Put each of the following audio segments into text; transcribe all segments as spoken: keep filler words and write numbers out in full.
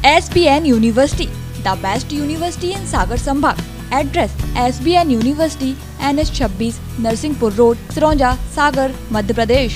S B N University, the best university in Sagar संभाग। Address S B N University, N H छब्बीस, Narsinghpur road, Sironja, Sagar, Madhya Pradesh.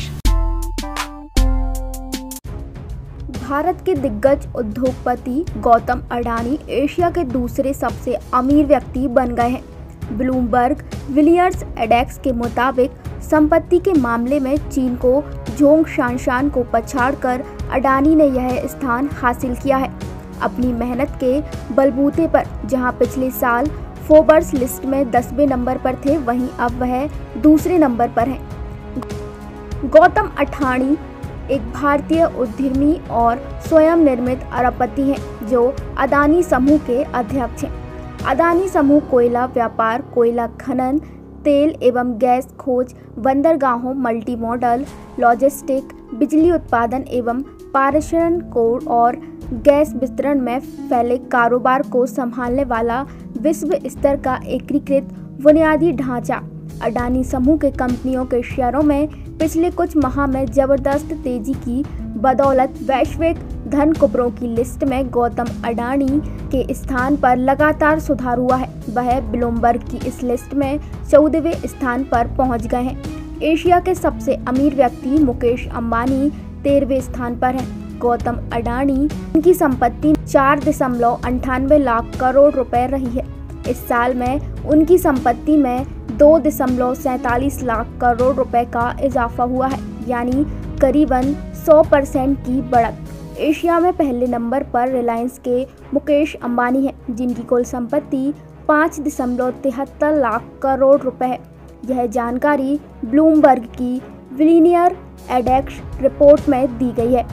Bharat के दिग्गज उद्योगपति Gautam Adani Asia के दूसरे सबसे अमीर व्यक्ति बन गए हैं। ब्लूमबर्ग विलियर्स इंडेक्स के मुताबिक संपत्ति के मामले में चीन को जोंग शानशान को पछाड़कर अडानी ने यह स्थान हासिल किया है। अपनी मेहनत के बलबूते पर जहां पिछले साल फोर्ब्स लिस्ट में दसवें नंबर पर थे, वहीं अब वह दूसरे नंबर पर हैं। गौतम अडानी एक भारतीय उद्यमी और स्वयं निर्मित अरबपति हैं, जो अडानी समूह के अध्यक्ष हैं। अडानी समूह कोयला व्यापार, कोयला खनन, तेल एवं गैस खोज, बंदरगाहों, मल्टी मॉडल लॉजिस्टिक, बिजली उत्पादन एवं पारेषण कोड और गैस वितरण में फैले कारोबार को संभालने वाला विश्व स्तर का एकीकृत बुनियादी ढांचा। अडानी समूह के कंपनियों के शेयरों में पिछले कुछ माह में जबरदस्त तेजी की बदौलत वैश्विक धन कुबरों की लिस्ट में गौतम अडानी के स्थान पर लगातार सुधार हुआ है। वह ब्लूमबर्ग की इस लिस्ट में चौदहवें स्थान पर पहुंच गए हैं। एशिया के सबसे अमीर व्यक्ति मुकेश अंबानी तेरहवें स्थान पर हैं। गौतम अडानी उनकी संपत्ति चार दशमलव अंठानवे लाख करोड़ रुपए रही है। इस साल में उनकी संपत्ति में दो दशमलव सैंतालीस लाख करोड़ रुपए का इजाफा हुआ है, यानी करीबन सौ परसेंट की बढ़त। एशिया में पहले नंबर पर रिलायंस के मुकेश अंबानी हैं, जिनकी कुल संपत्ति पाँच दशमलव तिहत्तर लाख करोड़ रुपए है। यह जानकारी ब्लूमबर्ग की विलियर्स इंडेक्स रिपोर्ट में दी गई है।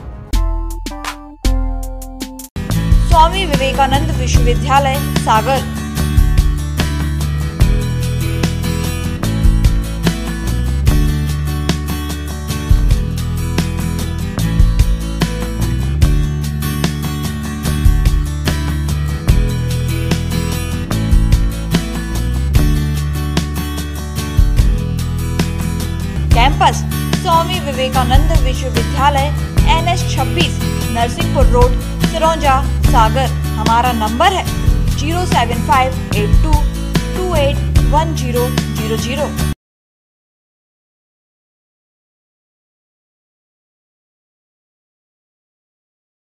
स्वामी विवेकानंद विश्वविद्यालय सागर। कैंपस स्वामी विवेकानंद विश्वविद्यालय, एन एच छब्बीस, नरसिंहपुर रोड, सिरौंजा, सागर। हमारा नंबर है zero seven five eight two two eight one zero zero zero.